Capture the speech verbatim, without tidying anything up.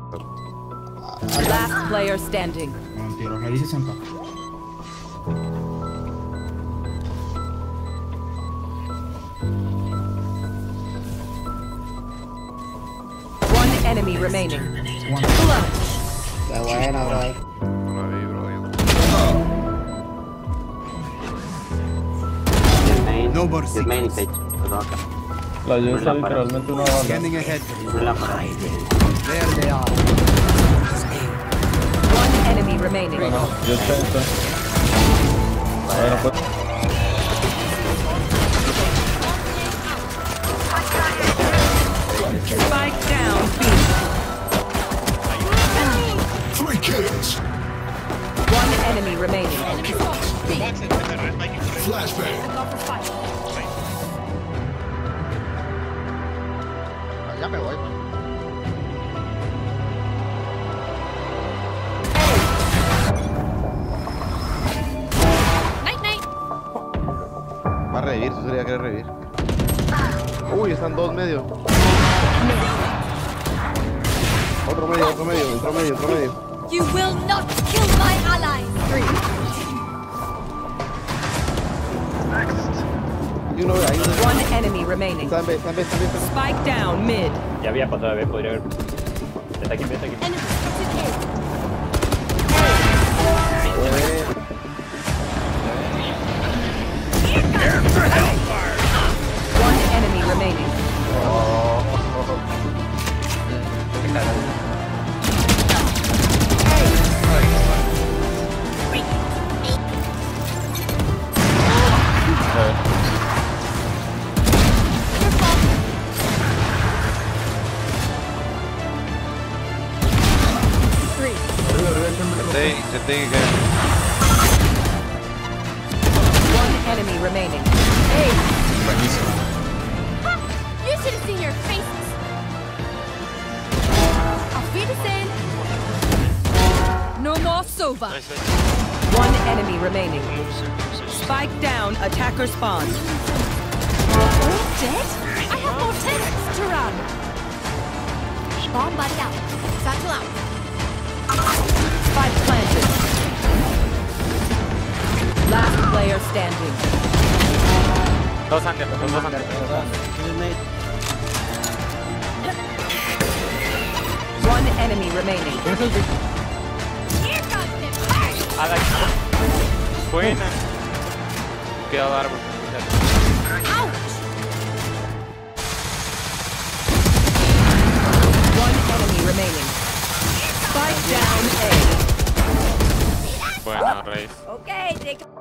Last player standing. Mentiroso, ahí sesenta. One enemy remaining. One. Qué buena, bro. Bro, ahí, bro, ahí. No more secrets. La ayuda literalmente una bala. Scanning ahead. There they are. One enemy remaining. No, no, yo intento. Bueno, pues. Spike down, B. Three kills. One enemy remaining. Flashbang. Ya me voy. Va a revivir, tú sería querer revivir. Uy, están dos medios. Otro medio, otro medio, otro medio, otro medio. You will not kill my ally. Y uno ve ahí. One enemy remaining. Están B, están B, están B, están B. Spike down, mid. Ya había pasado, ¿ves? Podría haber. Está aquí, está aquí. Enemy spotted One enemy remaining. Intentei, intentei ganhar. One enemy remaining. Hey, Ha! You should have seen your faces. Auf Wiedersehen. No more Sova. one enemy remaining. Spike down, attacker spawn. All dead? I have more tests to run. Bomb buddy out. Satchel out. Spike planted. Last player standing. Dos antes, dos antes. One enemy remaining. Here comes the party. Haga buena. Cuidado, árbol. Ouch. One enemy remaining. Spike down A. Bueno, Rey. Okay, take